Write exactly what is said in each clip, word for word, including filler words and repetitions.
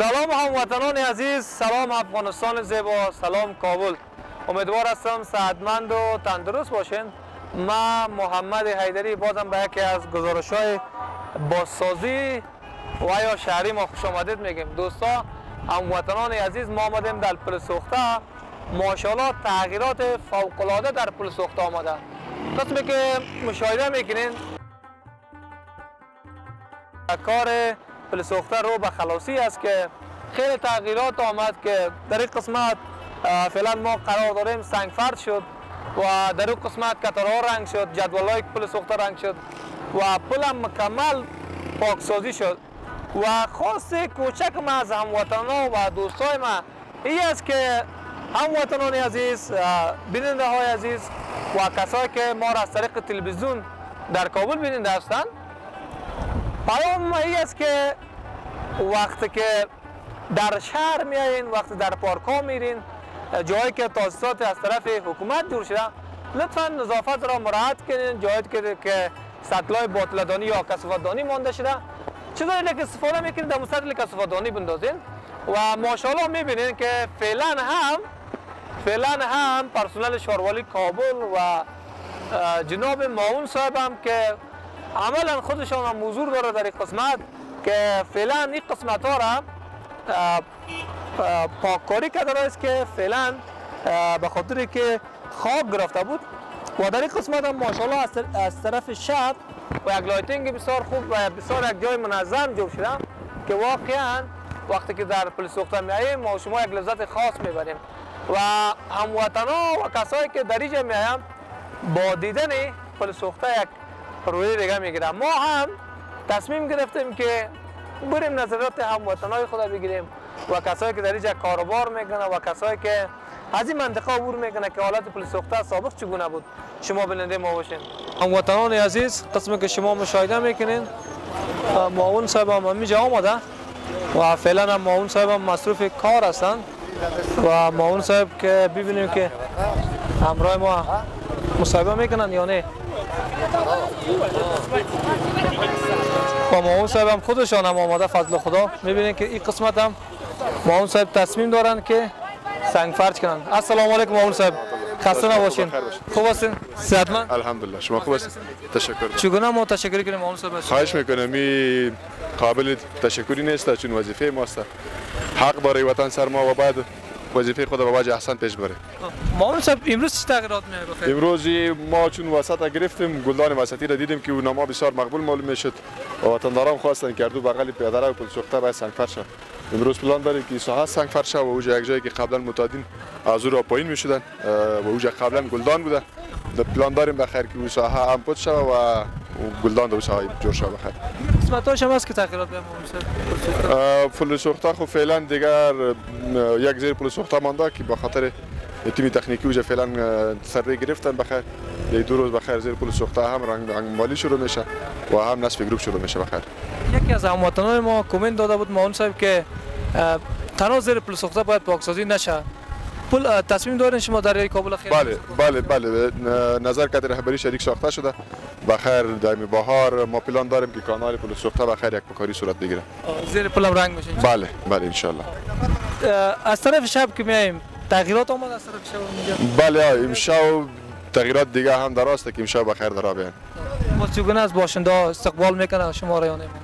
سلام هموطنان عزیز، سلام افغانستان زیبا، سلام کابل. امیدوار هستم صحتمند و تندرست باشین. من محمد حیدری بازم به یکی از گزارش‌های بازسازی و یا شهری ما خوش آمدید میگیم. دوستا هموطنان عزیز، ما آمدیم در پل سوخته. ماشاءالله تغییرات فوق‌العاده در پل سوخته آمده. قسمی که مشاهده میکنین کار پل سوخته رو به خلاصی است که خیلی تغییرات آمد که در این قسمت فعلا ما قرار داریم سنگ فرش شد و در این قسمت کترها رنگ شد، جدولای پل سوخته رنگ شد و پل هم مکمل پاکسازی شد. و خاص کوچک ما از هموطنان و دوستای ما این است که هموطنان عزیز، بیننده های عزیز و کسایی که ما را از طریق تلویزیون در کابل بیننده هستند، پیام ما این است که وقتی که در شهر میایین، وقتی در پارک ها میرین، جایی که تاسیسات از طرف حکومت جور شده، لطفا نظافت را مراعات کنین. جایی که که سطلای باطلدانی یا کثافت‌دانی مانده شده، چیزایی که استفاده میکنین در سطل کثافت‌دانی بندازین. و ماشاءالله میبینین که فعلا هم فعلا هم پرسنل شاروالی کابل و جناب معاون صاحب هم که عملا خودشان هم حضور داره در این قسمت، که فعلا این قسمت ها را پاککاری کرده است که فعلا به خاطر که خاک گرفته بود. و در این قسمت هم ماشاءالله از طرف شب و یک لایتینگ بسیار خوب و بسیار یک جای منظم جور شده که واقعا وقتی که در پل سوخته میاییم ما شما یک لذت خاص میبریم. و هموطنان و کسایی که در اینجا میایم با دیدن پل سوخته یک روی دیگه میگیرم. ما هم تصمیم گرفتیم که بریم نظرات هموطنای خود بگیریم و کسایی که در اینجا کاروبار میکنه و کسایی که از این منطقه عبور میکنه که حالت پل سوخته سابق چگونه بود، شما بیننده ما باشین. هموطنان عزیز، قسمی که شما مشاهده میکنین معاون صاحب هم اینجا آمده و فعلا هم معاون صاحب هم مصروف کار هستن و معاون صاحب که ببینیم که همراه ما مصاحبه میکنن یا نه. و معاون صاحب هم خودشان هم آماده فضل خدا. میبینید که این قسمت هم معاون صاحب تصمیم دارن که سنگ فرش کنن. السلام علیکم معاون صاحب، خسته نباشین. خوب هستین؟ صحتمند؟ الحمدلله. شما خوب هستین؟ تشکر. چگونه ما تشکر کنیم معاون صاحب؟ خواهش میکنم، می قابل تشکری نیست چون وظیفه ماست. حق داره وطن سر ما و بعد وظیفه خود به وجه احسن پیش بره. معاون صاحب امروز چه تغییرات میاد بخیر؟ امروز ما چون وسط گرفتیم گلدان وسطی را دیدیم که اونما بسیار مقبول معلوم میشد و وطنداران خواستن که دو بغل پیاده رو پل سوخته باید سنگ فرش شد. امروز پلان داریم که ساحه سنگ فرش شد و اونجا یک جایی که قبلا معتادین از او را پایین میشدن و اونجا قبلا گلدان بوده، پلان داریم بخیر که اون ساحه هم پد شود و گلدان در ساحه جور شود بخیر. قسمتاش هم هست که تغییرات به معاون صاحب؟ پل سوخته خو فعلا دیگر یک زیر پل سوخته مانده که به خاطر تیم تکنیکی وجه فعلا سر گرفتن بخیر. یک دو روز بخیر زیر پل سوخته هم رنگ رنگ مالی شروع میشه و هم نصف گروپ شروع میشه بخیر. یکی از هموطنان ما کامنت داده بود معاون صاحب که تنها زیر پل سوخته باید پاکسازی نشه. پل تصمیم دارین شما در کابل خیلی؟ بله بله بله نظر کد رهبری شریک ساخته شده بخیر. دایم بهار ما پلان داریم که کانال پل سوخته بخیر یک پکاری صورت بگیره. زیر پل هم رنگ میشه؟ بله بله ان شاء الله. از طرف شب که میایم تغییرات آمد از طرف شب اینجا؟ بله امشب تغییرات دیگه هم دراسته که امشب بخیر درا بیان. ما چگونه از باشنده استقبال میکنه شما را یا نه؟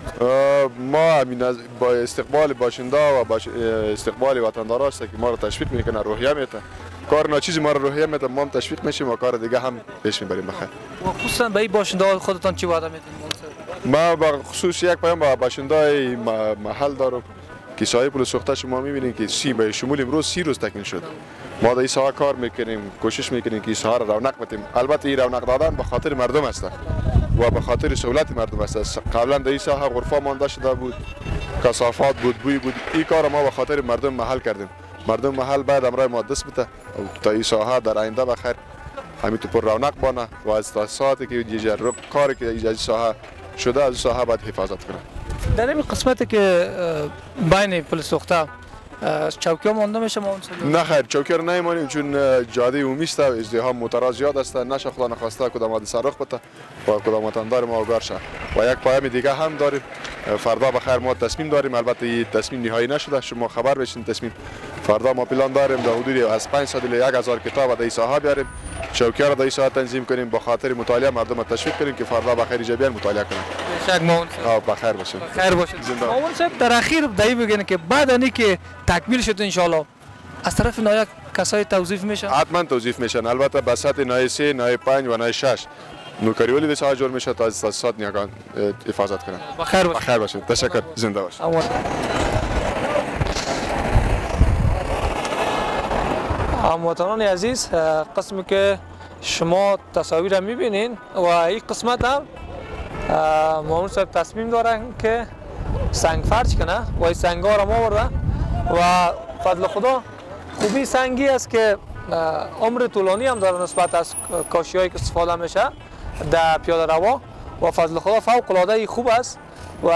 ما همین با استقبال باشنده و باش استقبال وطندارا است که ما را تشویق میکنه، روحیه میده. کار ناچیزی ما را روحیه میده، ما هم تشویق میشیم و کار دیگه هم پیش میبریم بخیر. و خصوصا به این باشنده خودتان چی وعده میدین؟ ما با خصوص یک پیام با باشنده محل دارم که سایه پل سوخته شما میبینید که سی به شمول امروز سی روز تکمیل شد. ما در این ساحه کار میکنیم، کوشش میکنیم که این ساحه را رونق بدیم. البته این رونق دادن به خاطر مردم است و به خاطر سهولت مردم است. قبلا در این ساحه غرفه مانده شده بود، کثافات بود، بوی بود. این کار ما به خاطر مردم محل کردیم. مردم محل بعد امرای ما دست بده تا این ساحه در آینده بخیر همینطور پر رونق بانه و از تاسیساتی که دیگر کاری که این ساحه شده از ساحه باید حفاظت کنه. در این قسمتی که بین پل سوخته چوکی ها مانده میشه ما اون نه خیر چوکی رو نمیمانیم چون جاده عمومی است ازدحام موتورها زیاد است نشه خدا نخواسته کدام حادثه رخ بده و کدام وطندار ما آگاه شه و یک پیام دیگه هم داریم فردا بخیر ما تصمیم داریم البته این تصمیم نهایی نشده شما خبر بشین تصمیم فردا ما پلان داریم در حدود از پانصد الی یک هزار کتاب در این ساحه بیاریم چوکی را در این ساحه تنظیم کنیم با خاطر مطالعه مردم تشویق کنیم که فردا بخیر ایجابیان مطالعه کنند شک ما ها بخیر باشین خیر باشید ماون صاحب در اخیر دایی بگین که بعد از که تکمیل شد ان شاء الله از طرف نایه کسای توظیف میشن حتما توظیف میشن البته به سطح نایه سه نایه پنج و نایه شش نوکری ولی دسته جور میشه تا از تاسیسات نیاکان حفاظت کنند بخیر باشید بخیر باشید تشکر زنده باشید هموطنان عزیز قسمی که شما تصاویر میبینین و این قسمت هم مامور صاحب تصمیم دارن که سنگ فرش کنه و این سنگ ها را ما برده و فضل خدا خوبی سنگی است که عمر طولانی هم داره نسبت از کاشی هایی که استفاده میشه در پیاده روا و فضل خدا فوق العاده خوب است و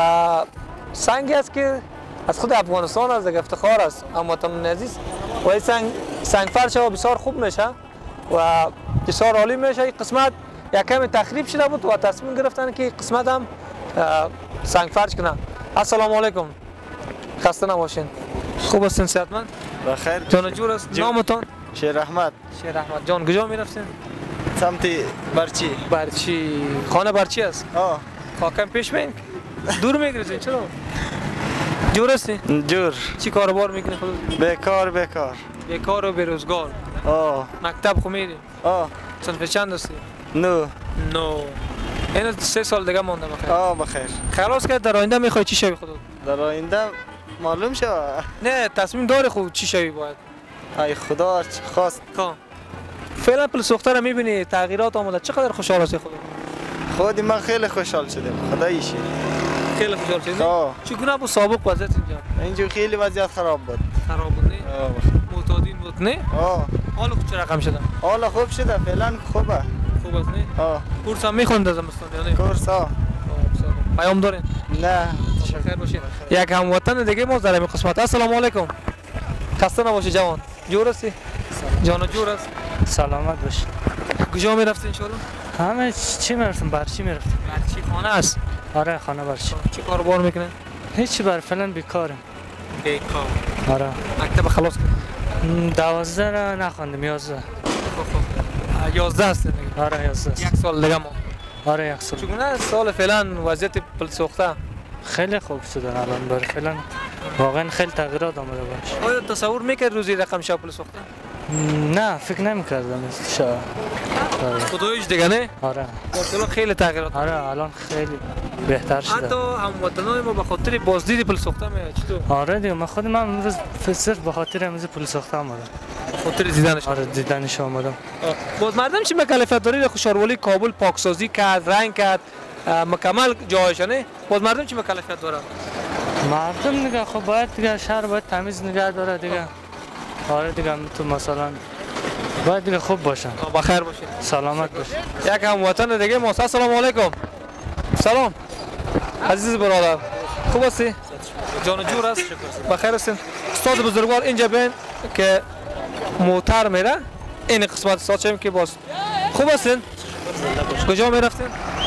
سنگی است که از خود افغانستان از دیگه افتخار است هموطنان عزیز و این سنگ سنگ فرش ها بسیار خوب میشه و بسیار عالی میشه. این قسمت یک کمی تخریب شده بود و تصمیم گرفتن که قسمت هم سنگ فرش کنن. السلام علیکم خسته نباشین خوب هستین صحتمند بخیر جان جور است نامتون شیر احمد شیر احمد جان کجا میرفتین سمت برچی برچی خانه برچی است آه خاکم پیش بین دور میگریزین چرا جور هستی جور چی کاروبار میکنی خودت بیکار بیکار بیکار و بیروزگار آه مکتب خو میری آه صنف چند هستی نو نو این سه سال دیگه مونده بخیر آه بخیر خلاص که در آینده میخوای چی شوی خودت در آینده معلوم شد نه تصمیم داری خود چی شوی باید ای خدا خواست خب فعلا پل سوخته رو میبینی تغییرات آمده چقدر خوشحال هستی خودت خودی من خیلی خوشحال شدم خداییشی خیلی خوشحال شدی آه چگونه بود سابق وضعیت اینجا اینجا خیلی وضعیت خراب بود خراب بود نه آه بخیر معتادین بود نه آه حال خود چه رقم شده حالا خوب شده فعلا خوبه خوب است نه آه کورس هم میخوند از زمستان یا نه کورس آه پیام دارین نه خیر باشین یک هموطن دیگه ما در این قسمت السلام علیکم خسته نباشی جوان جور هستی جان جور است سلامت باشی کجا میرفتی ان شاء الله همه چی میرفتم برچی میرفتم برچی خانه است آره خانه برچی چه کاربار میکنه هیچی بر فعلا بیکارم بیکار آره مکتب خلاص کرد دوازده را نخوندم یازده یازده هست دیگه آره یازده یک سال دیگه ما آره یک سال چگونه سال فعلا وضعیت پل سوخته خیلی خوب شده الان بر فعلا واقعا خیلی تغییرات آمده باش آیا تصور میکرد روزی رقم شب پل سوخته نه فکر نمیکردم شا خدایش دیگه نه آره مثلا خیلی تغییرات آره الان خیلی بهتر شده حتی هموطنان ما به خاطر بازدید پل سوخته میاد چطور آره دیگه من خود من امروز صرف به خاطر امروز پل ساخته آمدم به خاطر دیدنش آره دیدنش آمدم باز مردم چی مکلفیت داری خوشحالی کابل پاکسازی کرد رنگ کرد مکمل جایشانه باز مردم چی مکلفیت داره مردم دیگه خب باید دیگه شهر باید تمیز نگه داره دیگه آره دیگه تو مثلا باید دیگه خوب باشن بخیر باشین سلامت باشین یک هموطن دیگه ما سلام علیکم سلام عزیز برادر خوب هستی جان جور است بخیر هستین استاد بزرگوار اینجا بین که موتر میره این قسمت استاد چیم که باز خوب هستین کجا میرفتین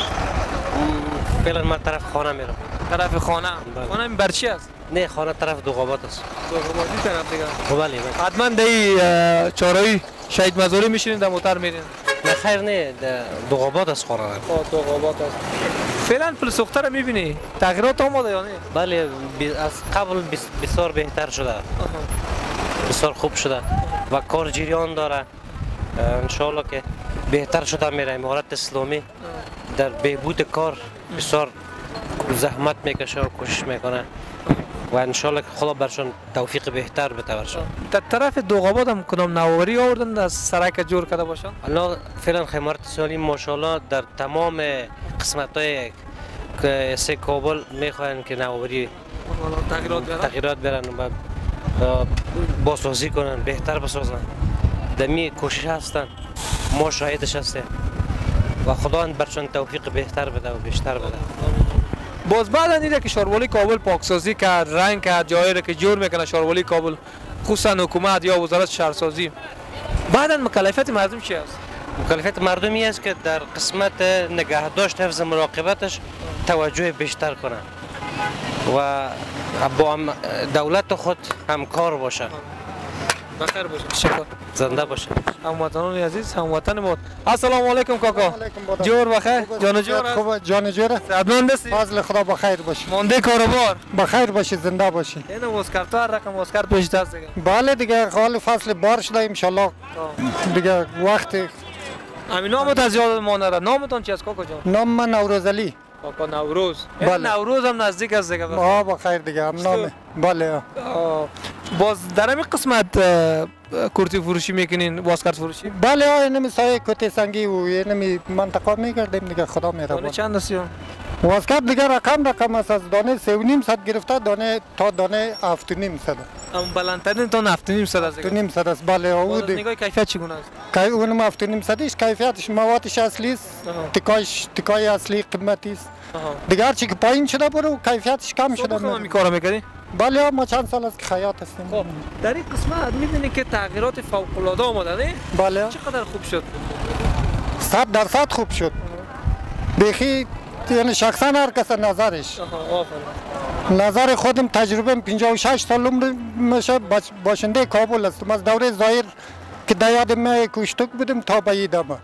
فعلا من طرف خانه میرم طرف خانه خانه این برچی است نه خانه طرف دوغابات است دوغاباتی طرف دیگه خب بله حتما دی چهارراه شهید مزاری میشینین در موتر میرین نه خیر نه دوغابات است خانه دوغابات است فعلا پل سوخته رو میبینی تغییرات آمده یا نه بله از قبل بسیار بهتر شده بسیار خوب شده و کار جریان داره انشالله که بهتر شده میره امارت اسلامی در بهبود کار بسیار زحمت میکشه و کوشش میکنه و انشالله که خدا برشون توفیق بهتر بده برشون. در طرف دوغابات هم کدام نوآوری آوردن از سرک جور کرده باشن؟ الان فعلا امارت اسلامی ماشاءالله در تمام قسمت های که سه کابل میخواین که نوآوری تغییرات برن و بازسازی کنن بهتر بسازن دمی کوشش هستن ما شاهدش هستیم و خداوند برشون توفیق بهتر بده و بیشتر بده باز بعد اینه که شاروالی کابل پاکسازی کرد، رنگ کرد، جایی را که جور میکنه شاروالی کابل، خصوصا حکومت یا وزارت شهرسازی، بعدا مکلفیت مردم چی است؟ مکلفیت مردمی است که در قسمت نگهداشت حفظ مراقبتش توجه بیشتر کنه و با دولت خود همکار باشه. بخیر باشه. شکر. زنده باشه. هموطنان عزیز، هموطن ما. السلام علیکم کاکا. جور بخیر. جان جور. خوب جان جور. صحتمند هستی؟ فضل خدا بخیر باشه. مانده کاروبار. بخیر باشه زنده باشه. اینو واسکارت رقم واسکارت پیش دست دیگه. بله دیگه حال فصل بار شده ان شاء الله. دیگه وقت همین نامت از یاد ما نره. نامتون چی است کاکا جان؟ نام من نوروز علی. کاکا نوروز. بله. نوروز هم نزدیک است دیگه. آه بخیر دیگه هم نام. بله. باز در همین قسمت کورتی فروشی میکنین، واسکارت فروشی؟ بله اینمی سایه کورتی سنگی و اینمی منطقه میگردیم دیگه خدا میره. دانه چند است؟ واسکارت دیگه رقم رقم است از دانه سه و نیم صد گرفته دانه تا دانه هفت و نیم صد. ام بلندترین تا هفت و نیم صد است. هفت و نیم صد است بله. او نگاه کیفیت چگونه است؟ که اونم هفت و نیم صدش کیفیتش موادش اصلی است. تکایش تکای اصلی قیمتی است. دیگه هرچی که پایین شده برو کیفیتش کم شده. شما می کارو میکنی؟ بله ما چند سال است که خیاط هستیم. خب در این قسمت می‌بینید که تغییرات فوق العاده آمده نه؟ بله. چقدر خوب شد؟ صد درصد خوب شد. بیخی یعنی شخصا هر کس نظرش. نظر خودم تجربه پنجاه و شش سال عمر میشه باشنده کابل هستم. از دوره ظاهر که در یاد می کشتک بودم تا به این دمه.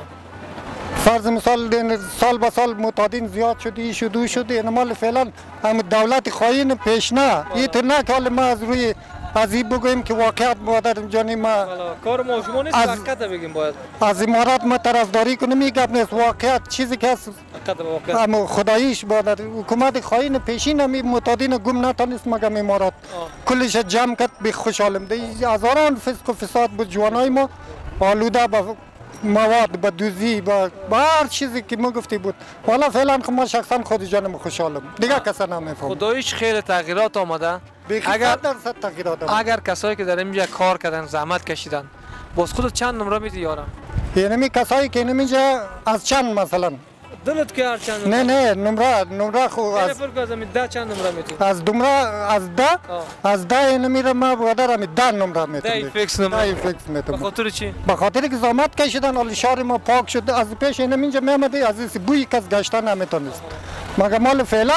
فرض مثال سال به سال متعدین زیاد شد، ای شد او شد. این مال فعلا هم دولت خواهین پیشنه این تو نه که حال ما از روی از این بگوییم که واقعیت مادر جانی ما کار ما شما نیست حقیقت بگیم باید از امارات ما طرفداری کنیم میگم نیست واقعیت چیزی که هست اما خداییش مادر حکومت خواهین پیشین هم متعدین گم نتانست مگم امارات کلش جمع کرد بی خوشحالم دی هزاران فسق و فساد بود جوانای ما آلوده با مواد با دوزی با هر چیزی که ما گفتی بود والا فعلا ما شخصا خود جانم خوشحالم دیگه کسا نمیفهم خداییش خیلی تغییرات آمده اگر درصد تغییرات آمده اگر کسایی که در اینجا کار کردن زحمت کشیدن باز خود چند نمره میدی یارم یعنی کسایی که اینجا از چند مثلا دلت که هر چند نه نه نمره نمره خو از ده چند نمره میدی از نمره از ده از ده این میره ما بودارم ده نمره میدم ده فیکس نمره ده فیکس میدم به خاطر چی به خاطر که زحمت کشیدن ولی شهر ما پاک شد از پیش این اینجا میامده از بوی کس گشتن نمیتونست مگر مال فعلا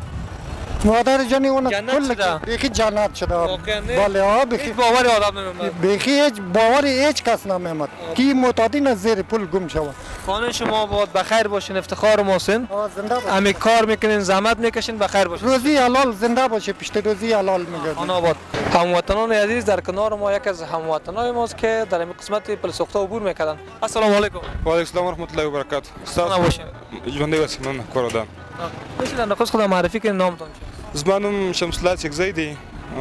مادر جانی اون کل بیخی جنت شده بله ها بیخی باوری آدم نمیاد بیخی هیچ باوری هیچ کس نمیاد کی معتادین از زیر پول گم شود خانه شما باید بخیر باشین افتخار محسن زنده باشین همه کار میکنین زحمت میکشین بخیر باشین روزی حلال زنده باشه پشت روزی حلال میگردین آن آباد هموطنان عزیز در کنار ما یک از هموطنای ماست که در این قسمت پل سوخته عبور میکردن السلام علیکم و علیکم السلام و رحمت الله و برکاته سلام باشین ژوندی اوسئ من کورودان میشه در نقص خودم معرفی کنین نامتون چیه زما نوم شمس الله چکزی دی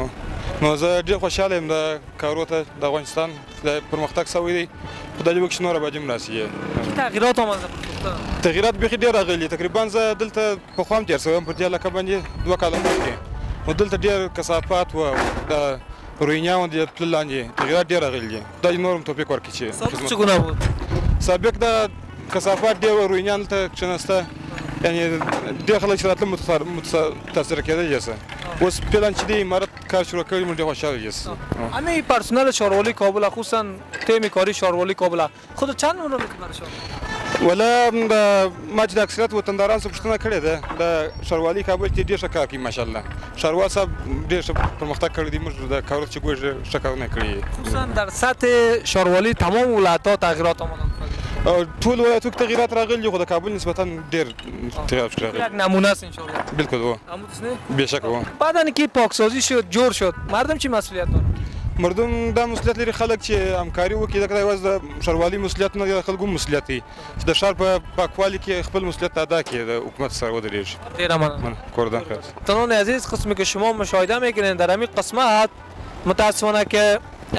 نو زه ډېر خوشحاله یم د کارو ته د افغانستان د پرمختګ شوی دی خدای دې وکړي چې نور به هم راسي تغییرات آمده تغییرات بیخي ډېر راغلي تقریبا زه دلته پخوا هم تېر شوی یم پر دې علاقه باندې دوه کاله مخکې نو دلته ډېر کثافات و د روینیانو د تلل لاندې تغییرات ډېر راغلي دي خدای دې نور هم توفیق ورکړي چې چگونه بود سابق د کثافات ډېر روینیان دلته کښېناسته یعنی ډېر خلک چې راتلل متاثره کېدل یې اوس فعلا چې د امارت کار شروع کړی موږ ډېر خوشحاله یاست همه پرسنل شاروالی کابل خصوصا تیم کاری شاروالی کابل خود چند نمره میتونی برای شما ولا ما چې د اکثریت وطنداران څخه پوښتنه کړې ده د شاروالي کابل کې ډېر ښه کار کوي ماشاءالله شاروال صاحب ډېر ښه پرمختګ کړی دی موږ د کارو چې ګوښه ښه کارونه کړي خصوصا در سطح شاروالي تمام ولایت‌ها تغییرات آمده ټول ولایتو کې تغییرات راغلي خو د کابل نسبتا ډېر تغییرات راغلي یک نمونه است ان شاء الله بالکل و بیشک و بعد اینکه پاکسازی شد جور شد مردم چی مسئولیت دارن مردم دا مسئولیت لري خلک چې همکاري وکړي دا یوازې د شاروالي مسئولیت نه دی د خلکو مسئولیت دی چې د ښار په پاکوالي کې خپل مسئولیت ادا کړي د حکومت سره ودرېږي ډېره مننه کردان خیر تنان عزیز قسمی که شما مشاهده میکنین در همین قسمت متاسفانه که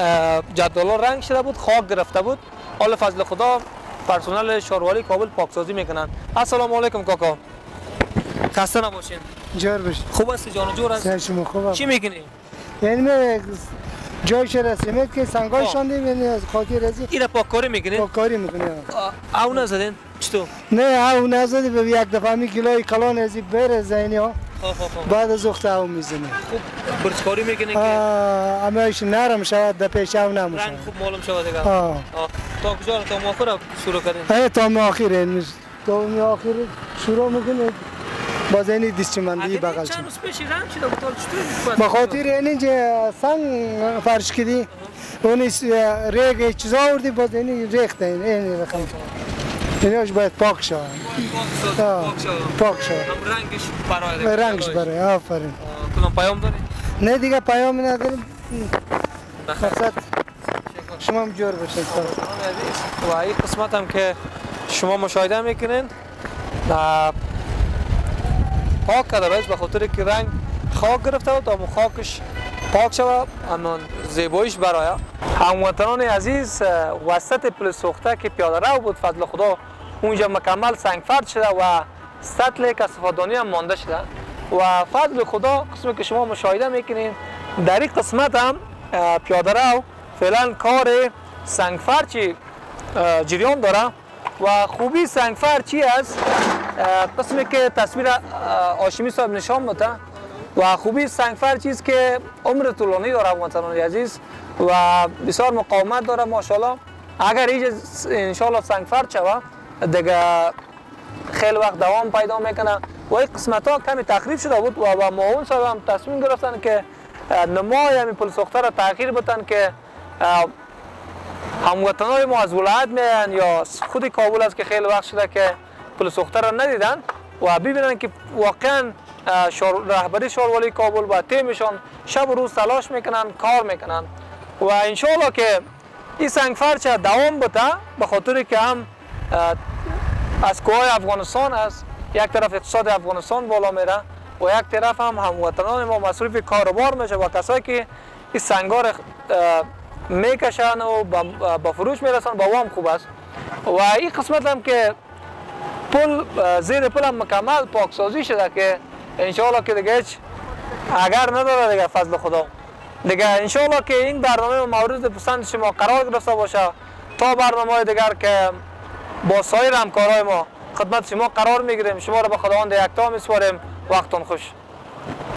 جدول رنگ شده بود خاک گرفته بود حال فضل خدا پرسنل شاروالی کابل پاکسازی میکنن السلام علیکم کاکا خسته نباشین جور باشین خوب است جان جور است شما خوبه چی میکنی یعنی جایش رسیمت که سنگای شاندیم یعنی از خاکی رزی اینا پاککاری میکنین پاککاری میکنیم او نزدین چطور تو؟ نه او نزدی به یک دفعه می کیلوی کلان ازی بره زینی ها بعد از وقت او میزنه خوب برچکاری میکنه که اما ایش نرم شود در پیش او نموشه رنگ خوب معلوم شود دیگه آه تا کجا تا مؤخر شروع کردین؟ ای تا مؤخر تا مؤخر شروع میکنه باز اینی دستمندی بغل چند روز پیش رنگ شده بود چطور؟ بخاطر اینی که سنگ فرش کردی اونی ریگ چیزا آوردی باز اینی ریخته اینی رقم ایناش باید پاک شود پاک شود هم رنگش برای رنگش برای آفرین کدام پیام داری؟ نه دیگه پیامی نداریم مقصد شما هم جور بشید و این قسمت هم که شما مشاهده میکنین پاک کرده رایش به خاطر که رنگ خاک گرفته و تا خاکش پاک شود اما زیباییش برای هموطنان عزیز وسط پل سوخته که پیاده رو بود فضل خدا اونجا مکمل سنگ فرد شده و سطل کثافه‌دانی هم مانده شده و فضل خدا قسمی که شما مشاهده میکنین در این قسمت هم پیاده رو فعلا کار سنگ فرچی جریان داره و خوبی سنگ فرچی است قسمی که تصویر هاشمی صاحب نشان میده و خوبی سنگ فرچی است که عمر طولانی داره هموطنان عزیز و بسیار مقاومت داره ماشاءالله اگر اینجا انشالله سنگ فرچ شود دیگه خیلی وقت دوام پیدا میکنه و این قسمت ها کمی تخریب شده بود و با معاون صاحب هم تصمیم گرفتن که نمای همین پل سوخته را تغییر بدن که هموطنان ما از ولایت میان یا خود کابل است که خیلی وقت شده که پل سوخته را ندیدن و ببینن که واقعا رهبری شاروالی کابل با تیمشان شب و روز تلاش میکنن کار میکنن و انشالله که این سنگ فرچ دوام بده به خاطر که هم از کوهای افغانستان است یک طرف اقتصاد افغانستان بالا میره و یک طرف هم هموطنان ما مصروف کاروبار میشه و کسایی که این سنگار میکشن و با فروش میرسن با وام خوب است و این قسمت هم که پل زیر پل هم مکمل پاکسازی شده که انشالله که دیگه هیچ اگر نداره دیگه فضل خدا دیگه انشالله که این برنامه مورد پسند شما قرار گرفته باشه تا برنامه دیگر که با سایر همکارای ما خدمت شما قرار میگیریم شما را به خداوند یکتا میسپاریم وقتتون خوش